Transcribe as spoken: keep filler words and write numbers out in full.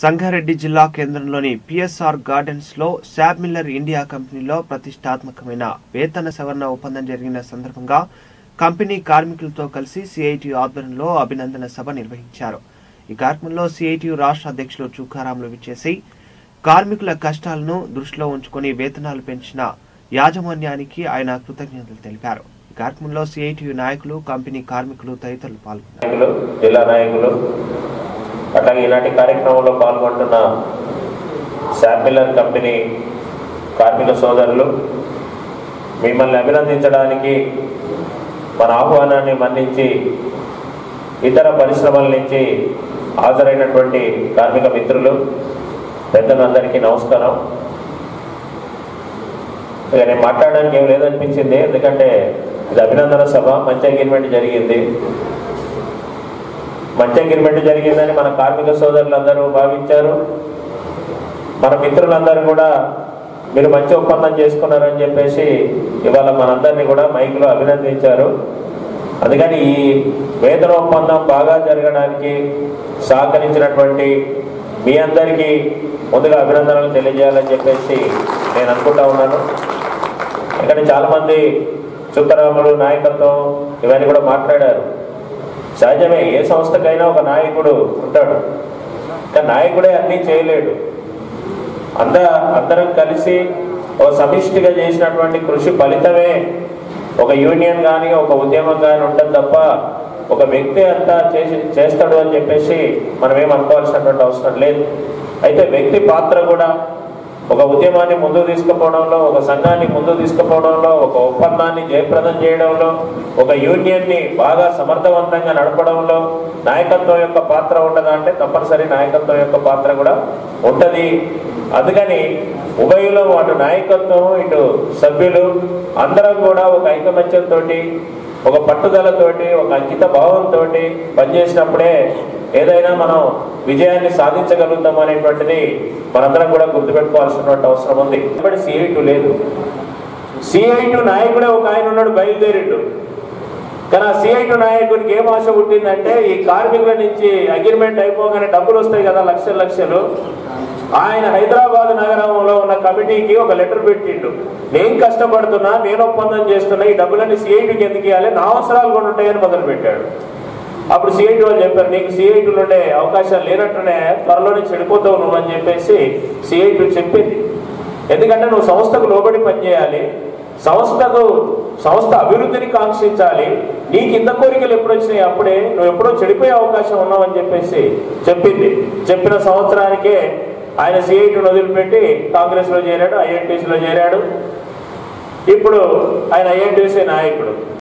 సంగారెడ్డి జిల్లా కేంద్రంలోని PSR gardens లో శాబ్ మిల్లర్ ఇండియా కంపెనీలో ప్రతిష్టాత్మకమైన వేతన సవరణ ఒప్పందం జరిగిన సందర్భంగా కంపెనీ కార్మికులతో కలిసి సిఐటియు ఆధ్వర్యంలో అభినందన సభ నిర్వహించారు. ఈ కార్యక్రమంలో సిఐటియు రాష్ట్ర అధ్యక్షులు చుక్కారాములు విచ్చేసి కార్మికుల కష్టాలను దృష్టిలో ఉంచుకొని వేతనాలు పెంచిన యాజమాన్యానికి ఆయన కృతజ్ఞతలు తెలిపారు. ఈ కార్యక్రమంలో సిఐటియు నాయకులు, కంపెనీ కార్మికులు తదితరులు పాల్గొన్నారు. అట్లాగే ఈనాటి కార్యక్రమంలో పాల్గొంటున్న శాబ్ మిల్లర్ కంపెనీ కార్మిక సోదరులు, మిమ్మల్ని అభినందించడానికి మన ఆహ్వానాన్ని మన్నించి ఇతర పరిశ్రమల నుంచి హాజరైనటువంటి కార్మిక మిత్రులు, పెద్దలందరికీ నమస్కారం. ఇక నేను మాట్లాడడానికి ఏం లేదనిపించింది, ఎందుకంటే ఇది అభినందన సభ. మంచి అగ్రిమెంట్ జరిగింది మంచి అగ్రిమెంట్ జరిగిందని మన కార్మిక సోదరులందరూ భావించారు. మన మిత్రులందరూ కూడా మీరు మంచి ఒప్పందం చేసుకున్నారని చెప్పేసి ఇవాళ మనందరినీ కూడా మైక్లో అభినందించారు. అందుకని ఈ వేతన ఒప్పందం బాగా జరగడానికి సహకరించినటువంటి మీ అందరికీ ముందుగా అభినందనలు తెలియజేయాలని చెప్పేసి నేను అనుకుంటా ఉన్నాను. ఇక్కడ చాలామంది చుక్కరాములు, నాయకత్వం ఇవన్నీ కూడా మాట్లాడారు. సహజమే, ఏ సంస్థకైనా ఒక నాయకుడు ఉంటాడు, కానీ నాయకుడే అన్నీ చేయలేడు. అంద అందరం కలిసి ఒక సమిష్టిగా చేసినటువంటి కృషి ఫలితమే ఒక యూనియన్ కానీ ఒక ఉద్యమం కానీ ఉంటుంది తప్ప ఒక వ్యక్తి అంతా చేసి చేస్తాడు అని చెప్పేసి మనం ఏం అనుకోవాల్సినటువంటి అవసరం లేదు. అయితే వ్యక్తి పాత్ర కూడా ఒక ఉద్యమాన్ని ముందుకు తీసుకుపోవడంలో, ఒక సంఘాన్ని ముందుకు తీసుకుపోవడంలో, ఒక ఒప్పందాన్ని జయప్రదం చేయడంలో, ఒక యూనియన్ని బాగా సమర్థవంతంగా నడపడంలో నాయకత్వం యొక్క పాత్ర ఉండదా అంటే తప్పనిసరి నాయకత్వం యొక్క పాత్ర కూడా ఉంటుంది. అందుకని ఉభయులు, అటు నాయకత్వం ఇటు సభ్యులు అందరం కూడా ఒక ఐకమత్యంతో, ఒక పట్టుదలతోటి, ఒక అంకిత భావంతో పనిచేసినప్పుడే ఏదైనా మనం విజయాన్ని సాధించగలుగుతాం అనేటువంటిది మనందరం కూడా గుర్తుపెట్టుకోవాల్సినటువంటి అవసరం ఉంది. ఇప్పుడు సిఐటు లేదు, సిఐటు నాయకుడే ఒక ఆయన ఉన్నాడు, బయలుదేరిండు. కానీ ఆ సిఐటు నాయకుడికి ఏం ఆశ పుట్టిందంటే ఈ కార్మికుల నుంచి అగ్రిమెంట్ అయిపోగానే డబ్బులు వస్తాయి కదా, లక్షలు లక్షలు. ఆయన హైదరాబాద్ నగరంలో ఉన్న కమిటీకి ఒక లెటర్ పెట్టిండు, నేను కష్టపడుతున్నా, నేను ఒప్పందం చేస్తున్నా, ఈ డబ్బులన్నీ సిఐటికి ఎందుకు ఇవ్వాలి, నా అవసరాలు కూడా ఉంటాయని మొదలు పెట్టాడు. అప్పుడు సిఐటి వాళ్ళు చెప్పారు, నీకు సిఐటీలు ఉండే అవకాశాలు లేనట్టునే, త్వరలోనే చెడిపోతావు నువ్వు అని చెప్పేసి సిఐటి చెప్పింది. ఎందుకంటే నువ్వు సంస్థకు లోబడి పనిచేయాలి, సంస్థకు సంస్థ అభివృద్ధిని కాంక్షించాలి, నీకు ఇంత కోరికలు ఎప్పుడు వచ్చినాయి అప్పుడే నువ్వు ఎప్పుడో చెడిపోయే అవకాశం ఉన్నావు అని చెప్పేసి చెప్పింది. చెప్పిన సంవత్సరానికే ఆయన సిఐటిని వదిలిపెట్టి కాంగ్రెస్ లో చేరాడు, ఐఎన్టీసీలో చేరాడు. ఇప్పుడు ఆయన ఐఎన్టీసీ నాయకుడు.